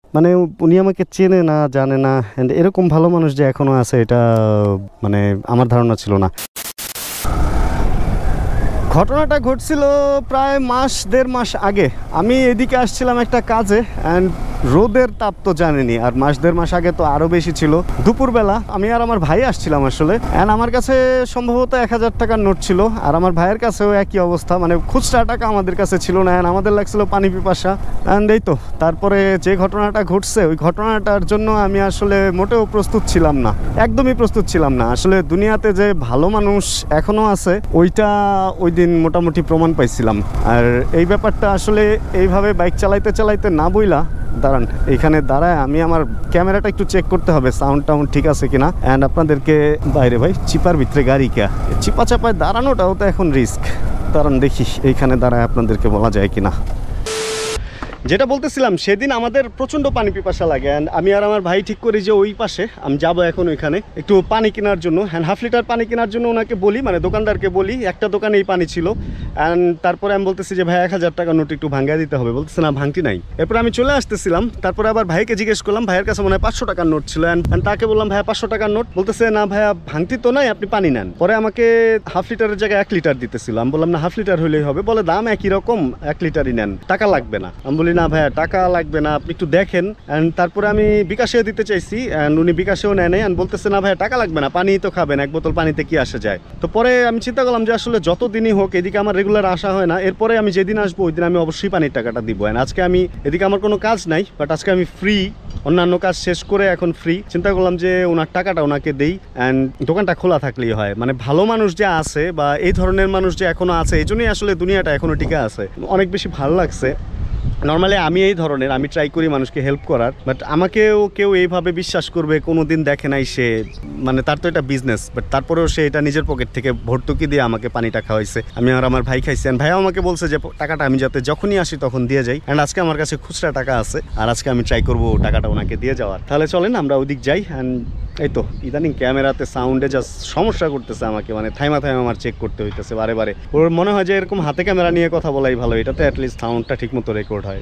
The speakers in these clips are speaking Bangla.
মানে উনি আমাকে চেনে না, জানে না, অ্যান্ড এরকম ভালো মানুষ যে এখনও আছে এটা মানে আমার ধারণা ছিল না। ঘটনাটা ঘটছিল প্রায় দেড় মাস আগে। আমি এদিকে আসছিলাম একটা কাজে, অ্যান্ড রোদের তাপ তো জানেনি, আর দেড় মাস আগে তো আরও বেশি ছিল। দুপুরবেলা আমি আর আমার ভাই আসছিলাম আসলে, অ্যান্ড আমার কাছে সম্ভবত 1000 টাকার নোট ছিল, আর আমার ভাইয়ের কাছেও একই অবস্থা, মানে খুচরা টাকা আমাদের কাছে ছিল না, অ্যান্ড আমাদের লাগছিল পানি পিপাসা। অ্যান্ড এই তো তারপরে যে ঘটনাটা ঘটছে, ওই ঘটনাটার জন্য আমি আসলে মোটেও প্রস্তুত ছিলাম না, একদমই প্রস্তুত ছিলাম না। আসলে দুনিয়াতে যে ভালো মানুষ এখনও আছে ওইটা ওই দিন মোটামুটি প্রমাণ পাইছিলাম। আর এই ব্যাপারটা আসলে এইভাবে বাইক চালাইতে চালাইতে না বইলা, দাঁড়ান এইখানে দাঁড়ায় আমি আমার ক্যামেরাটা একটু চেক করতে হবে সাউন্ড টাউন্ড ঠিক আছে কিনা। অ্যান্ড আপনাদেরকে বাইরে ভাই চিপার ভিতরে গাড়ি কে চিপা চাপায় দাঁড়ানোটাও তো এখন রিস্ক। দাঁড়ান দেখি এইখানে দাঁড়ায় আপনাদেরকে বলা যায় কিনা। যেটা বলতেছিলাম, সেদিন আমাদের প্রচণ্ড পানি পিপাসা লাগে, অ্যান্ড আমি আর আমার ভাই ঠিক করি যে ওই পাশে আমি যাবো এখন ওইখানে একটু পানি কেনার জন্য। হ্যাঁ, 1/2 লিটার পানি কেনার জন্য ওনাকে বলি, মানে দোকানদারকে বলি, একটা দোকানেই পানি ছিল। অ্যান্ড তারপরে আমি বলতেছি যে ভাই 1000 টাকা নোট একটু ভাঙ্গা দিতে হবে, বলতেছে না ভাঙতি নাই। এরপরে আমি চলে আসতেছিলাম, তারপরে আবার ভাইকে জিজ্ঞেস করলাম, ভাইয়ের কাছে মনে হয় 500 টাকার নোট ছিল, অ্যান্ড তাকে বললাম ভাইয়া 500 টাকার নোট, বলতেছে না ভাইয়া ভাঙতি তো নাই, আপনি পানি নেন। পরে আমাকে 1/2 লিটারের জায়গায় 1 লিটার দিতেছিল। আমি বললাম না 1/2 লিটার হলেই হবে, বলে দাম একই রকম, 1 লিটারই নেন, টাকা লাগবে না। আমি বলি না ভাইয়া টাকা লাগবে না, আপনি একটু দেখেন। অ্যান্ড তারপরে আমি বিকাশেও দিতে চাইছি, অ্যান্ড উনি বিকাশেও নেয় নাই, অ্যান্ড বলতেছে না ভাইয়া টাকা লাগবে না, পানি তো খাবেন, 1 বোতল পানিতে কি আসে যায়। তো পরে আমি চিন্তা করলাম যে আসলে যত দিনই হোক এদিকে আমার রেগুলার আসা হয় না, এরপরে আমি যেদিন আসবো ওই দিন আমি অবশ্যই পানির টাকাটা দিব। অ্যান্ড আজকে আমি এদিকে আমার কোনো কাজ নাই, বাট আজকে আমি ফ্রি, অন্যান্য কাজ শেষ করে এখন ফ্রি। চিন্তা করলাম যে ওনার টাকাটা ওনাকে দেই, অ্যান্ড দোকানটা খোলা থাকলেই হয়। মানে ভালো মানুষ যে আছে বা এই ধরনের মানুষ যে এখনো আছে, এই জন্যই আসলে দুনিয়াটা এখনো টিকে আছে। অনেক বেশি ভালো লাগছে। নর্মালি আমি এই ধরনের, আমি ট্রাই করি মানুষকে হেল্প করার, বাট আমাকেও কেউ এইভাবে বিশ্বাস করবে কোনো দিন দেখে নাই সে, মানে তার তো এটা বিজনেস, বাট তারপরেও সে এটা নিজের পকেট থেকে ভর্তুকি দিয়ে আমাকে পানিটা খাওয়াইছে। আমি আর আমার ভাই খাইছি, ভাইয়া আমাকে বলছে যে টাকাটা আমি যাতে যখনই আসি তখন দিয়ে যাই। অ্যান্ড আজকে আমার কাছে খুচরা টাকা আছে, আর আজকে আমি ট্রাই করবো টাকাটা ওনাকে দিয়ে যাওয়ার। তাহলে চলেন আমরা ওদিক যাই। অ্যান্ড এই তো ইদানিং ক্যামেরাতে সাউন্ডে জাস্ট সমস্যা করতেছে আমাকে, মানে থাইমা আমার চেক করতে হইতেছে বারে বারে। ওর মনে হয় যে এরকম হাতে ক্যামেরা নিয়ে কথা বলাই ভালো, এটাতে অ্যাটলিস্ট সাউন্ডটা ঠিক মতো রেকর্ড হয়।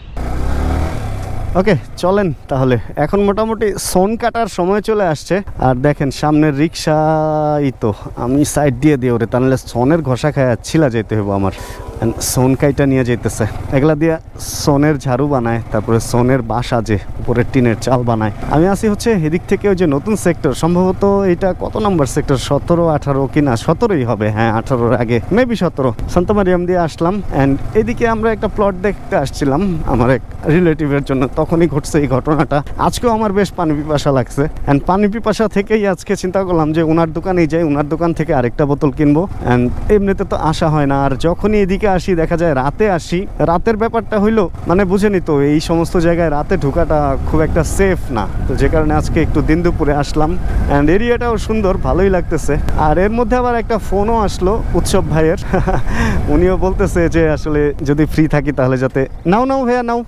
ওকে চলেন তাহলে, এখন মোটামুটি সোন কাটার সময় চলে আসছে। আর দেখেন সামনের রিক্সাই তো আমি সাইড দিয়ে দিয়ে ওরে, তাহলে সোনের ঘষা খায় ছিলা যেতে হবে আমার। সোন কাইটা নিয়ে যেতেছে, এগুলা দিয়ে সোনের ঝাড়ু বানায়, তারপরে সোনের বাসা যে উপরে টিনের চাল বানায়। আমি আসি হচ্ছে এদিক থেকে ওই যে নতুন সেক্টর, সম্ভবত এটা কত নম্বর সেক্টর, 17, 18 কিনা 17ই হবে, হ্যাঁ 18-র আগে, মেবি 17। সান্তা মারিয়াম দিয়ে আসলাম, অ্যান্ড এদিকে আমরা একটা প্লট দেখতে আসছিলাম আমার এক রিলেটিভের জন্য, তখনই ঘটছে এই ঘটনাটা। আজকেও আমার বেশ পানি পিপাসা লাগছে, অ্যান্ড পানি পিপাসা থেকেই আজকে চিন্তা করলাম যে ওনার দোকানেই যাই, ওনার দোকান থেকে আরেকটা বোতল কিনবো। অ্যান্ড এমনিতে তো আসা হয় না, আর যখনই এদিকে আসি দেখা যায় রাতে আসি। রাতের ব্যাপারটা হইলো মানে বুঝেনি তো, এই সমস্ত জায়গায় রাতে ঢোকাটা খুব একটা সেফ না, তো যে কারণে আজকে একটু দিন দুপুরে আসলাম। অ্যান্ড এরিয়াটাও সুন্দর, ভালোই লাগতেছে। আর এর মধ্যে আবার একটা ফোনও আসলো উৎসব ভাইয়ের উনিও বলতেছে যে আসলে যদি ফ্রি থাকি তাহলে যাতে নাও ভাইয়া নাও।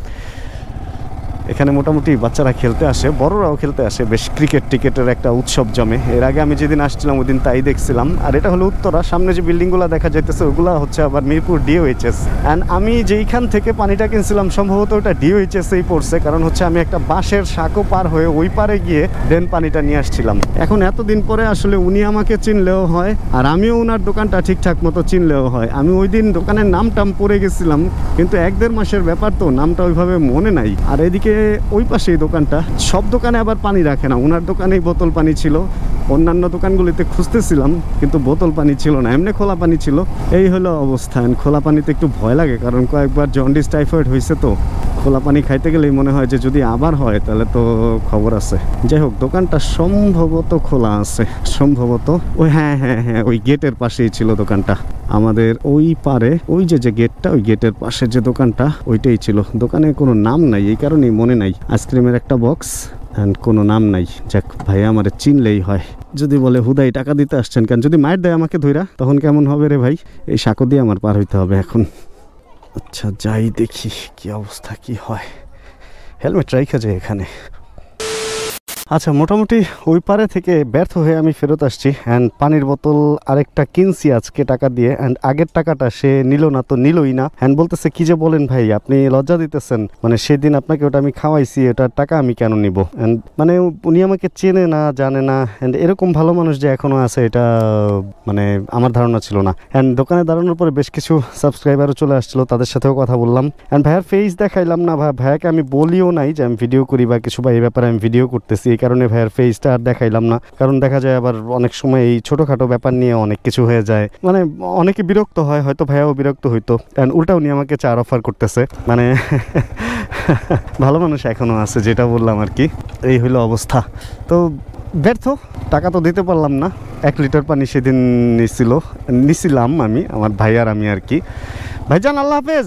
এখানে মোটামুটি বাচ্চারা খেলতে আসে, বড়রাও খেলতে আসে, বেশ টিকেটের একটা উৎসব জমে। এর আগে আমি যেদিন আসছিলাম ওই দিন তাই দেখছিলাম। আর এটা হলো উত্তরা, সামনে যে বিল্ডিংগুলো দেখা যাইতেছে ওগুলো হচ্ছে আবার মিরপুর DOHS। অ্যান্ড আমি যেইখান থেকে পানিটা কিনছিলাম সম্ভবত ওটা DOHS-এই পড়ছে, কারণ হচ্ছে আমি একটা বাঁশের সাঁকো পার হয়ে ওই পারে গিয়ে দেন পানিটা নিয়ে আসছিলাম। এখন এতদিন পরে আসলে উনি আমাকে চিনলেও হয়, আর আমিও ওনার দোকানটা ঠিকঠাক মতো চিনলেও হয়। আমি ওই দিন দোকানের নামটাম পড়ে গেছিলাম, কিন্তু 1-1.5 মাসের ব্যাপার তো, নামটা ওইভাবে মনে নাই। আর এদিকে ওই পাশে এই দোকানটা, সব দোকানে আবার পানি রাখে না, ওনার দোকানেই বোতল পানি ছিল। অন্যান্য দোকানগুলিতে খুঁজতেছিলাম কিন্তু বোতল পানি ছিল না, এমনি খোলা পানি ছিল। এই হলো অবস্থান। খোলা পানিতে একটু ভয় লাগে, কারণ কয়েকবার জন্ডিস টাইফয়েড হয়েছে, তো খোলা পানি খাইতে গেলেই মনে হয় যে যদি আবার হয় তাহলে তো খবর আছে। যাই হোক, দোকানটা সম্ভবত খোলা আছে, সম্ভবত ওই হ্যাঁ ওই গেটের পাশেই ছিল দোকানটা। আমাদের ওই পারে ওই যে গেটটা, ওই গেটের পাশে যে দোকানটা ওইটাই ছিল। দোকানে কোনো নাম নাই, এই কারণেই মনে নাই। আইসক্রিমের একটা বক্স, অ্যান্ড কোনো নাম নাই। যাক, ভাইয়া আমার চিনলেই হয়। যদি বলে হুদাই টাকা দিতে আসছেন কেন, যদি মায়ের দেয় আমাকে ধইরা, তখন কেমন হবে রে ভাই? এই সাঁকো দিয়ে আমার পার হইতে হবে এখন। আচ্ছা যাই দেখি কি অবস্থা কি হয়। হেলমেট রাইখা যায় এখানে। আচ্ছা, মোটামুটি ওই পারে থেকে ব্যর্থ হয়ে আমি ফেরত আসছি অ্যান্ড পানির বোতল আরেকটা কিনছি আজকে টাকা দিয়ে অ্যান্ড আগের টাকাটা সে নিল না, তো নিলই না অ্যান্ড বলতেছে কি যে বলেন ভাই, আপনি লজ্জা দিতেছেন, মানে সেদিন আপনাকে ওটা আমি খাওয়াইছি, ওটার টাকা আমি কেন নিব? অ্যান্ড মানে উনি আমাকে চেনে না, জানে না অ্যান্ড এরকম ভালো মানুষ যে এখনো আছে এটা মানে আমার ধারণা ছিল না। অ্যান্ড দোকানে দাঁড়ানোর পরে বেশ কিছু সাবস্ক্রাইবারও চলে আসছিল, তাদের সাথেও কথা বললাম অ্যান্ড ভাইয়ার ফেস দেখাইলাম না, ভাইয়াকে আমি বলিও নাই যে আমি ভিডিও করি বা কিছু, বা এই ব্যাপারে আমি ভিডিও করতেছি, এই কারণে ভাইয়ার ফেসটা আর দেখাইলাম না। কারণ দেখা যায় আবার অনেক সময় এই ছোটোখাটো ব্যাপার নিয়ে অনেক কিছু হয়ে যায়, মানে অনেকে বিরক্ত হয়, হয়তো ভাইয়াও বিরক্ত হইতো অ্যান্ড উল্টা উনি আমাকে চার অফার করতেছে, মানে ভালো মানুষ এখনও আছে, যেটা বললাম আর কি। এই হলো অবস্থা। তো ব্যর্থ, টাকা তো দিতে পারলাম না। 1 লিটার পানি সেদিন নিছিলাম আমি, আমার ভাই আর আমি আর কি। ভাইজান আল্লাহ হাফেজ।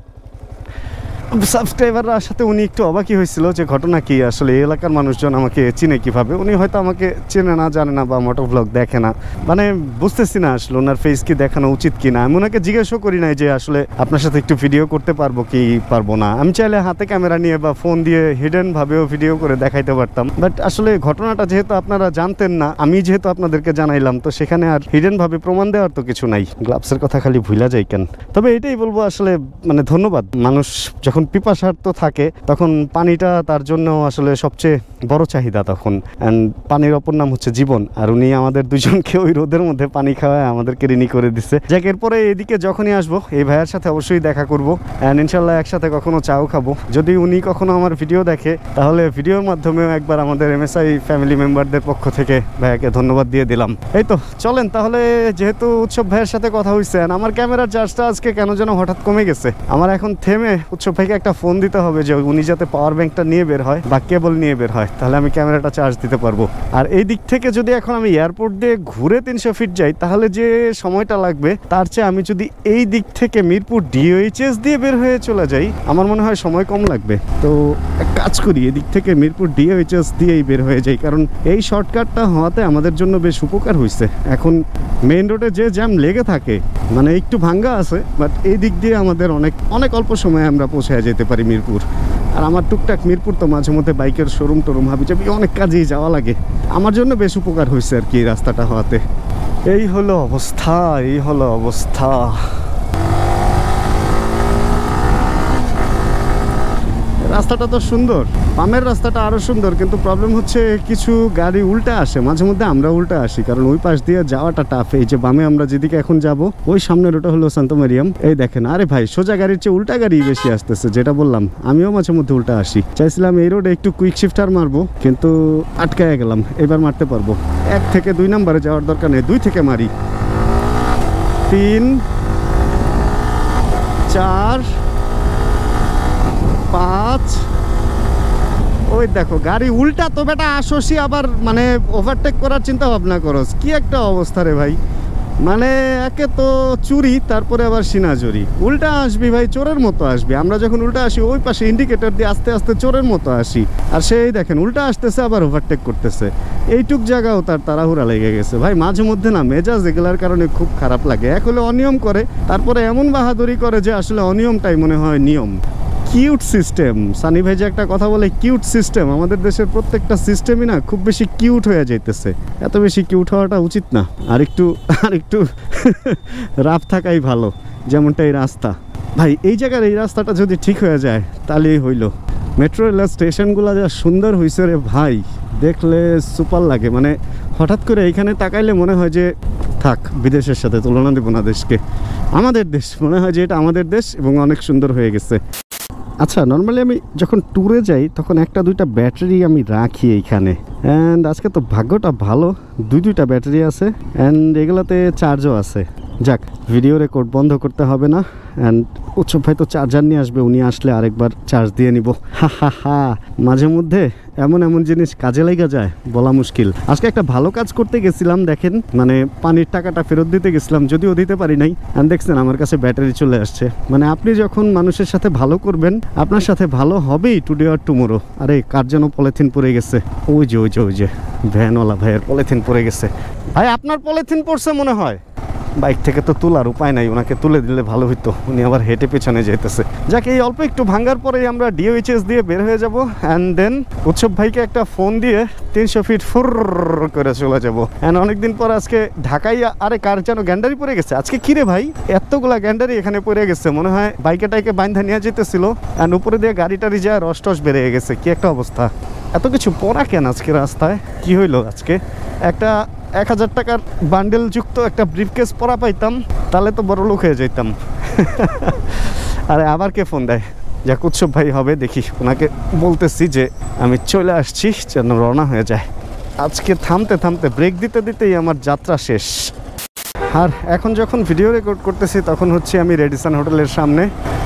সাবস্ক্রাইবাররা সাথে উনি একটু অবাকই হয়েছিল যে ঘটনা কি, আসলে এই এলাকার মানুষজন আমাকে চিনে কীভাবে। উনি হয়তো আমাকে চেনে না, জানে না, বা মোটো ব্লগ দেখে না, মানে বুঝতেছি না আসলে ওনার ফেস কি দেখানো উচিত কি না। আমি ওনাকে জিজ্ঞাসাও করি নাই যে আসলে আপনার সাথে একটু ভিডিও করতে পারবো কি পারবো না। আমি চাইলে হাতে ক্যামেরা নিয়ে বা ফোন দিয়ে হিডেনভাবেও ভিডিও করে দেখাইতে পারতাম, বাট আসলে ঘটনাটা যেহেতু আপনারা জানতেন না, আমি যেহেতু আপনাদেরকে জানাইলাম, তো সেখানে আর হিডেনভাবে প্রমাণ দেওয়ার তো কিছু নাই। গ্লাভসের কথা খালি ভুলা যায় কেন। তবে এটাই বলবো আসলে, মানে ধন্যবাদ। মানুষ যখন পিপাসার্থ থাকে তখন পানিটা তার জন্য আসলে সবচেয়ে বড় চাহিদা তখন, অ্যান্ড পানির অপর নাম হচ্ছে জীবন। আর উনি আমাদের দুজনকে ওই রোদের মধ্যে পানি খাওয়ায় আমাদেরকে ঋণী করে দিচ্ছে। যাক, এরপরে এদিকে যখনই আসবো এই ভাইয়ের সাথে অবশ্যই দেখা করবো অ্যান্ড ইনশাল্লাহ একসাথে কখনো চাও খাবো। যদি উনি কখনো আমার ভিডিও দেখে তাহলে ভিডিওর মাধ্যমেও একবার আমাদের MSI ফ্যামিলি মেম্বারদের পক্ষ থেকে ভাইয়াকে ধন্যবাদ দিয়ে দিলাম। এই তো চলেন তাহলে, যেহেতু উৎসব ভাইয়ের সাথে কথা হয়েছে, আমার ক্যামেরার চার্জটা আজকে কেন যেন হঠাৎ কমে গেছে। আমার এখন থেমে উৎসব ভাইকে একটা ফোন দিতে হবে যে উনি যাতে পাওয়ার ব্যাংকটা নিয়ে বের হয় বা কেবল নিয়ে বের হয়, তাহলে আমি ক্যামেরাটা চার্জ দিতে পারবো। আর এই দিক থেকে যদি এখন আমি এয়ারপোর্ট দিয়ে ঘুরে 300 ফিট যাই তাহলে যে সময়টা লাগবে তার চেয়ে আমি যদি এই দিক থেকে মিরপুর DOHS দিয়ে বের হয়ে চলে যাই আমার মনে হয় সময় কম লাগবে। তো এক কাজ করি, এদিক থেকে মিরপুর DOHS দিয়েই বের হয়ে যাই, কারণ এই শর্টকাটটা হওয়াতে আমাদের জন্য বেশ উপকার হয়েছে। এখন মেইন রোডে যে জ্যাম লেগে থাকে, মানে একটু ভাঙ্গা আছে, বাট এই দিক দিয়ে আমাদের অনেক অল্প সময়ে আমরা পৌঁছে যেতে পারি মিরপুর। আর আমার টুকটাক মিরপুর তো মাঝে মধ্যে বাইকের শোরুম টোরুম হাবি যাবি অনেক কাজেই যাওয়া লাগে, আমার জন্য বেশ উপকার হয়েছে আর কি এই রাস্তাটা হওয়াতে। এই হলো অবস্থা। রাস্তাটা তো সুন্দর, বামের রাস্তাটা আরো সুন্দর, কিন্তু প্রবলেম হচ্ছে কিছু গাড়ি উল্টা আসে, মাঝে মধ্যে আমরা উল্টা আসি, কারণ ওই পাশ দিয়ে যাওয়াটা টাফ। এই যে বামে আমরা যেদিকে এখন যাব ওই সামনের ওটা হলো সান্তা মারিয়াম। এই দেখেন, আরে ভাই সোজা গাড়ির চেয়ে উল্টা গাড়ি বেশি আসতেছে, যেটা বললাম আমিও মাঝে মধ্যে উল্টা আসি। চাইছিলাম এই রোডে একটু কুইক শিফটার মারবো, কিন্তু আটকায় গেলাম। এবার মারতে পারবো। 1 থেকে 2 নম্বরে যাওয়ার দরকার নেই, 2 থেকে মারি। 3 4 5। ওই দেখো গাড়ি উল্টা, তো বেটা আসোসি আবার মানে ওভারটেক করার চিন্তা ভাবনা করস, কি একটা অবস্থা রে ভাই। মানে একে তো চুরি, তারপরে আবার সিনাজুরি। উল্টা আসবি ভাই, চোরের মতো আসবি। আমরা যখন উল্টা আসি ওই পাশে ইন্ডিকেটর দিয়ে আস্তে আস্তে চোরের মতো আসি, আর সেই দেখেন উল্টা আসতেছে আবার ওভারটেক করতেছে। এইটুক জায়গাও তার তাড়াহুড়া লেগে গেছে ভাই। মাঝে মধ্যে না মেজাজ এগুলার কারণে খুব খারাপ লাগে। এক হলে অনিয়ম করে, তারপরে এমন বাহাদুরি করে যে আসলে অনিয়মটাই মনে হয় নিয়ম। কিউট সিস্টেম, সানি ভাই যে একটা কথা বলে কিউট সিস্টেম, আমাদের দেশের প্রত্যেকটা সিস্টেমই না খুব বেশি কিউট হয়ে যাইতেছে। এত বেশি কিউট হওয়াটা উচিত না, আর একটু রাফ থাকাই ভালো, যেমনটা এই রাস্তা। ভাই এই জায়গার এই রাস্তাটা যদি ঠিক হয়ে যায় তাহলেই হইল। মেট্রো রেল স্টেশনগুলো যা সুন্দর হয়েছে রে ভাই, দেখলে সুপার লাগে। মানে হঠাৎ করে এইখানে তাকাইলে মনে হয় যে থাক, বিদেশের সাথে তুলনা দেবো না দেশকে, আমাদের দেশ মনে হয় যে এটা আমাদের দেশ এবং অনেক সুন্দর হয়ে গেছে। আচ্ছা, নর্মালি আমি যখন ট্যুরে যাই তখন 1-2টা ব্যাটারি আমি রাখি এইখানে, অ্যান্ড আজকে তো ভাগ্যটা ভালো, 2টা ব্যাটারি আছে অ্যান্ড এগুলোতে চার্জও আছে। যাক, ভিডিও রেকর্ড বন্ধ করতে হবে না। অ্যান্ড উৎসব ভাই তো চার্জার নিয়ে আসবে, উনি আসলে আরেকবার চার্জ দিয়ে নিব। হা মাঝে মধ্যে এমন জিনিস কাজে লেগে যায়, বলা মুশকিল। আজকে একটা ভালো কাজ করতে গেছিলাম, দেখেন মানে পানির টাকাটা ফেরত দিতে গেছিলাম, যদিও দিতে পারি নাই। অ্যান্ড দেখছেন আমার কাছে ব্যাটারি চলে আসছে। মানে আপনি যখন মানুষের সাথে ভালো করবেন আপনার সাথে ভালো হবেই টুডে আর টুমোরো। আরে কার যেন পলিথিন পড়ে গেছে, ওই যে ভ্যানওয়ালা ভাইয়ের পলিথিন পড়ে গেছে। ভাই আপনার পলিথিন পড়ছে মনে হয়, বাইক থেকে তো তোলার উপায় নাই, ওনাকে তুলে দিলে ভালো হইতো, উনি আবার হেঁটে পেছনে যেতেছে। যাকে এই অল্প একটু ভাঙ্গার পরেই আমরা ডিওএইচএস দিয়ে বের হয়ে যাব অ্যান্ড দেন উৎসব ভাইকে একটা ফোন দিয়ে 300 ফিট ফুর করে চলে যাবো। অ্যান্ড অনেকদিন পর আজকে ঢাকায়, আরে কার যেন গ্যান্ডারি পড়ে গেছে আজকে। কিরে ভাই, এতগুলা গ্যান্ডারি এখানে পড়ে গেছে, মনে হয় বাইকে টাইকে বাইন্ধা নিয়ে যেতেছিল অ্যান্ড উপরে দিয়ে গাড়ি টাড়ি যায়, রস টস বেড়ে গেছে। কি একটা অবস্থা, এত কিছু পড়া কেন আজকে রাস্তায়? কি হইলো আজকে? একটা 1000 টাকার বান্ডেল যুক্ত একটা ব্রিফকেস পরা পাইতাম, তাহলে তো বড় লোক হয়ে যেতাম। আরে আবার কে ফোন দেয়? যাক, উৎসব ভাই হবে, দেখি ওনাকে বলতেছি যে আমি চলে আসছি, যেন রওনা হয়ে যায়। আজকে থামতে থামতে ব্রেক দিতে দিতেই আমার যাত্রা শেষ। আর এখন যখন ভিডিও রেকর্ড করতেছি তখন হচ্ছে আমি রেডিসন হোটেলের সামনে।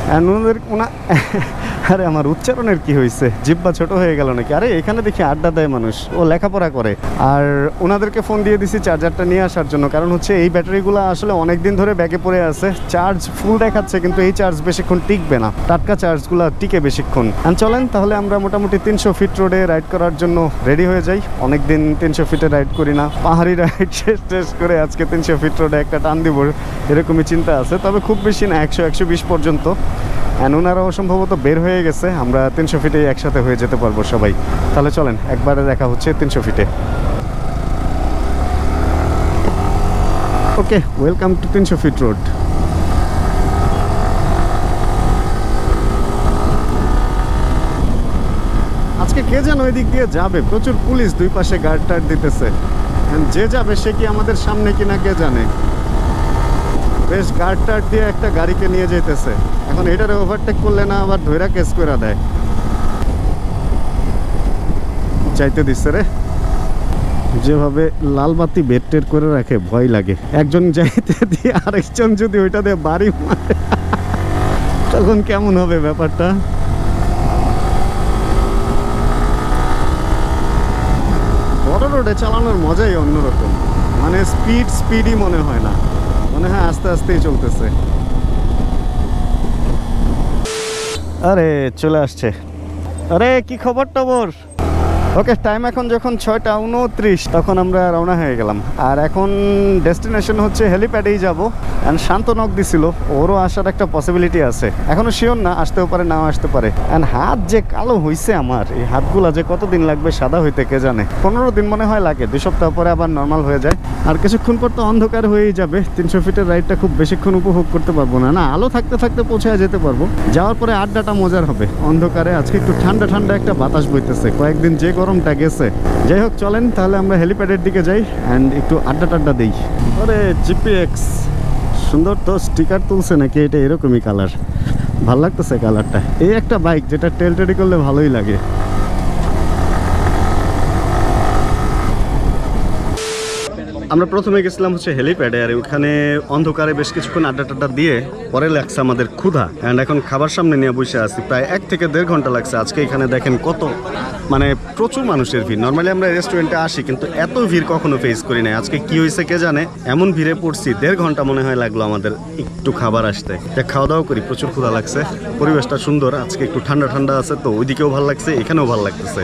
আরে আমার উচ্চারণের কি হয়েছে, জিব্বা ছোট হয়ে গেল নাকি? আরে এখানে দেখি আড্ডা দেয় মানুষ, ও লেখাপড়া করে। আর ওনাদেরকে ফোন দিয়ে দিছি চার্জারটা নিয়ে আসার জন্য, কারণ হচ্ছে এই ব্যাটারিগুলো আসলে অনেক দিন ধরে ব্যাগে পড়ে আছে। চার্জ ফুল দেখাচ্ছে কিন্তু এই চার্জ বেশিক্ষণ টিকবে না, টাটকা চার্জগুলো টিকে বেশিক্ষণ। চলেন তাহলে আমরা মোটামুটি 300 ফিট রোডে রাইড করার জন্য রেডি হয়ে যাই। অনেকদিন 300 ফিটে রাইড করি না, পাহাড়ি রাইড শেষ করে আজকে 300 ফিট রোডে একটা টান দিব এরকমই চিন্তা আছে। তবে খুব বেশি না, 100-120 পর্যন্ত। ওনারাও সম্ভবত বের হয়ে গেছে, আমরা 300 ফিটে একসাথে হয়ে যেতে পারবো সবাই। তাহলে চলেন একবারে দেখা হচ্ছে 300 ফিটে। Okay, welcome to 300 feet road. আজকে কে যেন ওই দিক দিয়ে যাবে, প্রচুর পুলিশ দুই পাশে গার্ড টার্ড দিতেছে। যে যাবে সে কি আমাদের সামনে কিনা কে জানে। বেশ গার্ড টার্ড দিয়ে একটা গাড়িকে নিয়ে যেতেছে। এখন এটারে ওভারটেক করলে না আবার ধৈরা কেস করে দেয়। চাইতে দিচ্ছে রে, যেভাবে লাল বাতি বেড টেড করে রাখে ভয় লাগে। একজন যাইতে দিয়ে আরেকজন যদি ওইটা দিয়ে বাড়ি মারে তখন কেমন হবে ব্যাপারটা? বড় রোডে চালানোর মজাই অন্যরকম, মানে স্পিডই মনে হয় না, মনে হয় আস্তে আস্তেই চলতেছে। আরে চলে আসছে। আরে কি খবর টবর? ওকে, টাইম এখন যখন 6টা 29, তখন আমরা রওনা হয়ে গেলাম। আর এখন ডেস্টিনেশন হচ্ছে হেলিপ্যাডেই যাবো। অ্যান্ড শান্ত নক দিছিল, ওরও আসার একটা পসিবিলিটি আছে, এখনও শিওর না, আসতেও পারে নাও আসতে পারে। অ্যান্ড হাত যে কালো হয়েছে আমার, এই হাতগুলা যে কতদিন লাগবে সাদা হইতে কে জানে। 15 দিন মনে হয় লাগে, 2 সপ্তাহ পরে আবার নর্মাল হয়ে যায়। আর কিছুক্ষণ পর তো অন্ধকার হয়েই যাবে। 300 ফিটের রাইডটা খুব বেশিক্ষণ উপভোগ করতে পারবো না, না আলো থাকতে থাকতে পৌঁছায় যেতে পারবো। যাওয়ার পরে আড্ডাটা মজার হবে অন্ধকারে। আজকে একটু ঠান্ডা ঠান্ডা একটা বাতাস বইতেছে, কয়েকদিন যে গরমটা গেছে। যাই হোক, চলেন তাহলে আমরা হেলিপ্যাডের দিকে যাই অ্যান্ড একটু আড্ডা টাড্ডা দিই। আরে জিপিএক্স সুন্দর তো, স্টিকার তুলছে নাকি? এটা এরকমই কালার, ভাল লাগতেছে কালারটা। এই একটা বাইক যেটা টেল টেডি করলে ভালোই লাগে। আমরা প্রথমে গেছিলাম হচ্ছে হেলিপ্যাডে, আর ওখানে অন্ধকারে বেশ কিছুক্ষণ আড্ডা টাড্ডা দিয়ে পরে লাগছে আমাদের ক্ষুধা। অ্যান্ড এখন খাবার সামনে নিয়ে বসে আছি, প্রায় 1 থেকে 1.5 ঘন্টা লাগছে। আজকে এখানে দেখেন কত, মানে প্রচুর মানুষের ভিড়। নর্মালি আমরা রেস্টুরেন্টে আসি কিন্তু এত ভিড় কখনো ফেস করি নাই। আজকে কি হয়েছে কে জানে, এমন ভিড়ে পড়ছি 1.5 ঘন্টা মনে হয় লাগলো আমাদের একটু খাবার আসতে। খাওয়া দাওয়া করি, প্রচুর ক্ষুধা লাগছে। পরিবেশটা সুন্দর, আজকে একটু ঠান্ডা ঠান্ডা আছে, তো ওইদিকেও ভালো লাগছে, এখানেও ভালো লাগতেছে।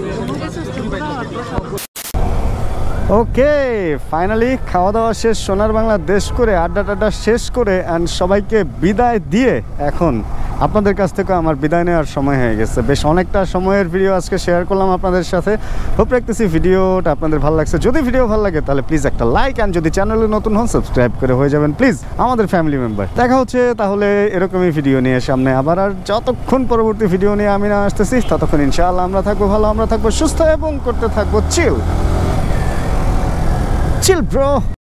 ওকে, ফাইনালি খাওয়া দাওয়া শেষ, সোনার বাংলা দেশ করে আড্ডা টাড্ডা শেষ করে অ্যান্ড সবাইকে বিদায় দিয়ে এখন আপনাদের কাছ থেকে আমার বিদায় নেওয়ার সময় হয়ে গেছে। বেশ অনেকটা সময়ের ভিডিও আজকে শেয়ার করলাম আপনাদের সাথে। হোপ রাখতেছি ভিডিওটা আপনাদের ভালো লাগছে। যদি ভিডিও ভালো লাগে তাহলে প্লিজ একটা লাইক, অ্যান্ড যদি চ্যানেলে নতুন হন সাবস্ক্রাইব করে হয়ে যাবেন প্লিজ আমাদের ফ্যামিলি মেম্বার। দেখা হচ্ছে তাহলে এরকমই ভিডিও নিয়ে সামনে আবার। আর যতক্ষণ পরবর্তী ভিডিও নিয়ে আমি না আসতেছি ততক্ষণ ইনশাআল্লাহ আমরা থাকবো ভালো, আমরা থাকবো সুস্থ এবং করতে থাকবো চিল ব্রো।